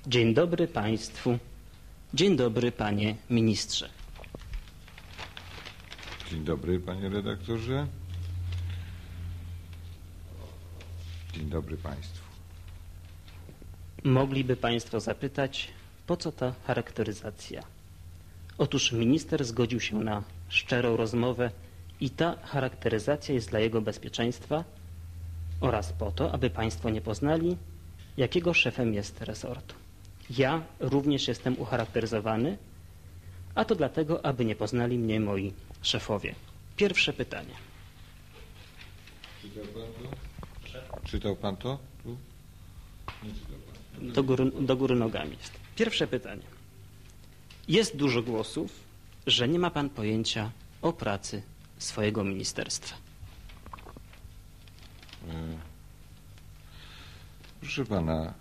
Dzień dobry Państwu. Dzień dobry Panie Ministrze. Dzień dobry Panie Redaktorze. Dzień dobry Państwu. Mogliby Państwo zapytać, po co ta charakteryzacja? Otóż minister zgodził się na szczerą rozmowę i ta charakteryzacja jest dla jego bezpieczeństwa oraz po to, aby Państwo nie poznali, jakiego szefem jest resortu. Ja również jestem ucharakteryzowany, a to dlatego, aby nie poznali mnie moi szefowie. Pierwsze pytanie. Czytał Pan to? Czytał Pan to? Tu? Nie czytał Pan. Do góry nogami jest. Pierwsze pytanie. Jest dużo głosów, że nie ma Pan pojęcia o pracy swojego ministerstwa. Proszę Pana,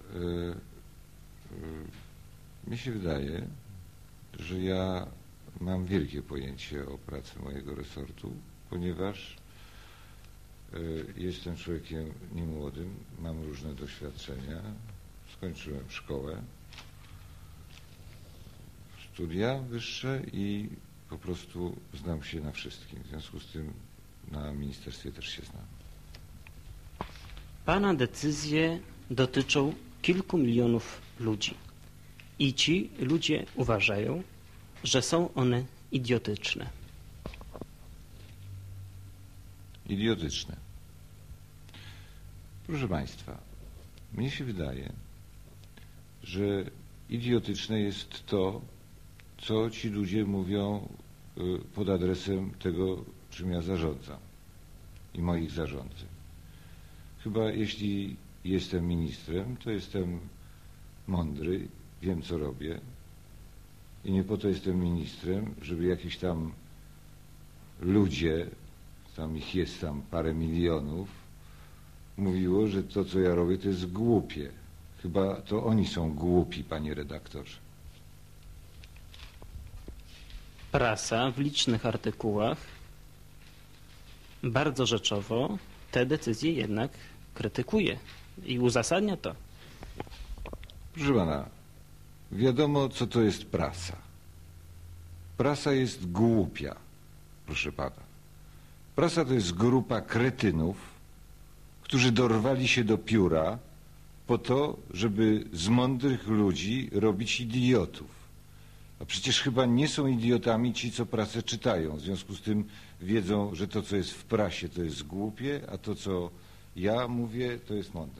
mi się wydaje, że ja mam wielkie pojęcie o pracy mojego resortu, ponieważ jestem człowiekiem niemłodym, mam różne doświadczenia, skończyłem szkołę, studia wyższe i po prostu znam się na wszystkim. W związku z tym na ministerstwie też się znam. Pana decyzje dotyczą kilku milionów ludzi i ci ludzie uważają, że są one idiotyczne. Idiotyczne. Proszę Państwa, mnie się wydaje, że idiotyczne jest to, co ci ludzie mówią pod adresem tego, czym ja zarządzam i moich zarządzeń. Chyba jeśli jestem ministrem, to jestem mądry, wiem co robię i nie po to jestem ministrem, żeby jakieś tam ludzie, tam ich jest tam parę milionów, mówiło, że to co ja robię to jest głupie. Chyba to oni są głupi, panie redaktorze. Prasa w licznych artykułach bardzo rzeczowo te decyzje jednak krytykuje i uzasadnia to. Proszę pana, wiadomo co to jest prasa. Prasa jest głupia, proszę pana. Prasa to jest grupa kretynów, którzy dorwali się do pióra po to, żeby z mądrych ludzi robić idiotów. A przecież chyba nie są idiotami ci, co prasę czytają. W związku z tym wiedzą, że to, co jest w prasie, to jest głupie, a to, co ja mówię, to jest mądre.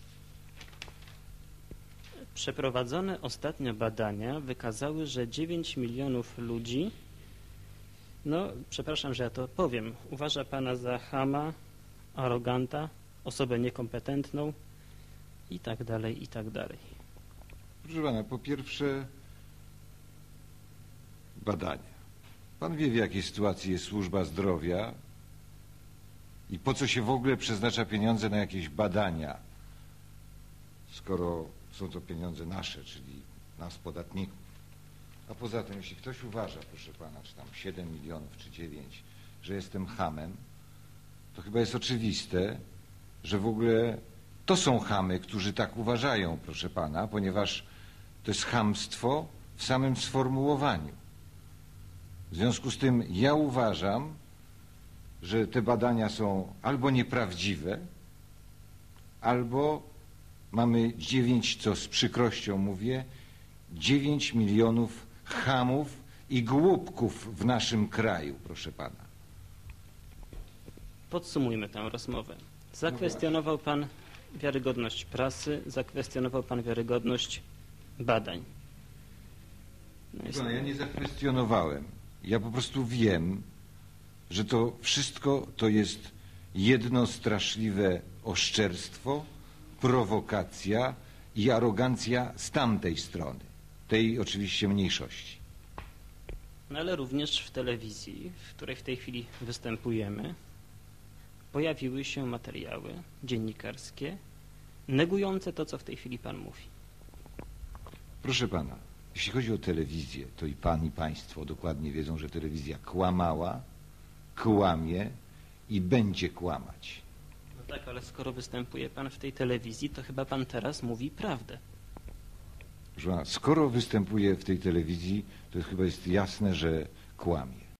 Przeprowadzone ostatnio badania wykazały, że 9 milionów ludzi, no przepraszam, że ja to powiem, uważa Pana za chama, aroganta, osobę niekompetentną i tak dalej, i tak dalej. Proszę pana, po pierwsze badania. Pan wie, w jakiej sytuacji jest służba zdrowia i po co się w ogóle przeznacza pieniądze na jakieś badania, skoro są to pieniądze nasze, czyli nas, podatników. A poza tym, jeśli ktoś uważa, proszę pana, czy tam 7 milionów, czy 9, że jestem chamem, to chyba jest oczywiste, że w ogóle to są chamy, którzy tak uważają, proszę pana, ponieważ to jest chamstwo w samym sformułowaniu. W związku z tym ja uważam, że te badania są albo nieprawdziwe, albo mamy 9, co z przykrością mówię, 9 milionów chamów i głupków w naszym kraju, proszę pana. Podsumujmy tę rozmowę. Zakwestionował Pan wiarygodność prasy, zakwestionował Pan wiarygodność badań. No ja nie zakwestionowałem. Ja po prostu wiem, że to wszystko to jest jedno straszliwe oszczerstwo, prowokacja i arogancja z tamtej strony, tej oczywiście mniejszości. No ale również w telewizji, w której w tej chwili występujemy, pojawiły się materiały dziennikarskie negujące to, co w tej chwili Pan mówi. Proszę pana, jeśli chodzi o telewizję, to i pan, i państwo dokładnie wiedzą, że telewizja kłamała, kłamie i będzie kłamać. No tak, ale skoro występuje Pan w tej telewizji, to chyba Pan teraz mówi prawdę. Skoro występuje w tej telewizji, to chyba jest jasne, że kłamie.